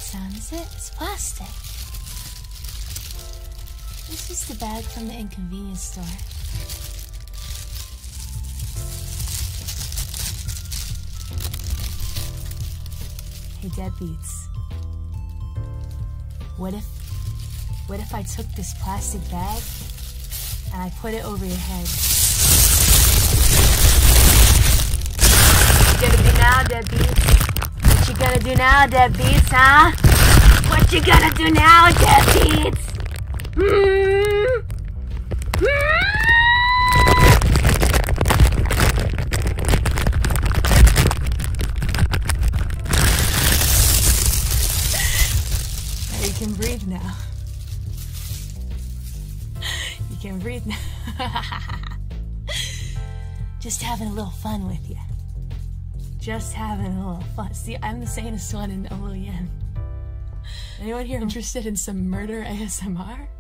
sound, is it? It's plastic. This is the bag from the inconvenience store. Hey, deadbeats. What if I took this plastic bag and I put it over your head? What you gonna do now, deadbeats? What you gonna do now, deadbeats, huh? What you gonna do now, deadbeats? You can breathe now. You can breathe now. Just having a little fun with you. Just having a little fun. See, I'm the sanest one in Hololive EN. Anyone here interested in some murder ASMR?